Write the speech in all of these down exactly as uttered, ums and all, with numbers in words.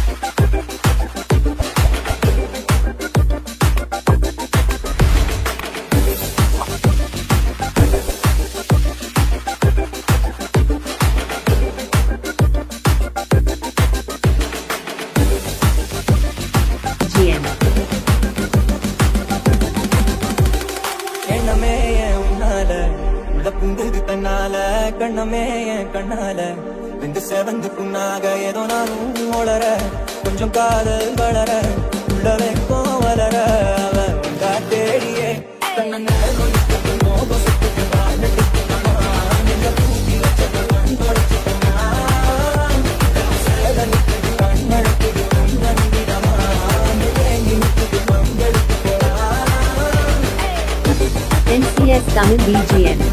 கண்ணமே என் கண்ணால வெந்து செவந்து புண்ணாக ஏதோ நானும் ஒளர கொஞ்சம் காதல் வளர உள்ளவே கோவலர அவன் காட்டேடியே Kannan N C S Tamil B G M.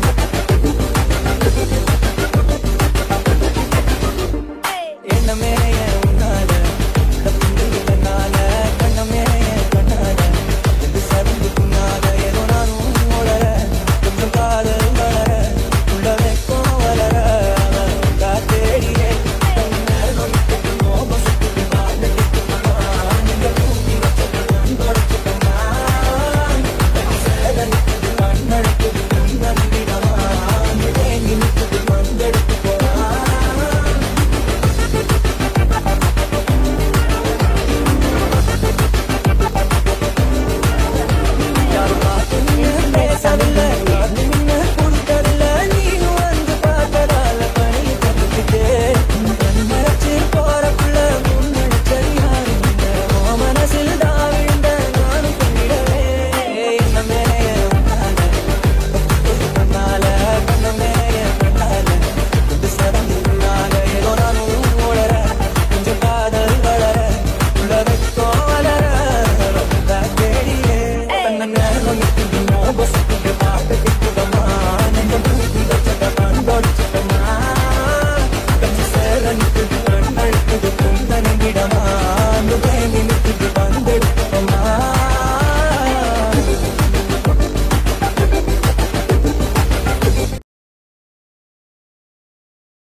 Thank you.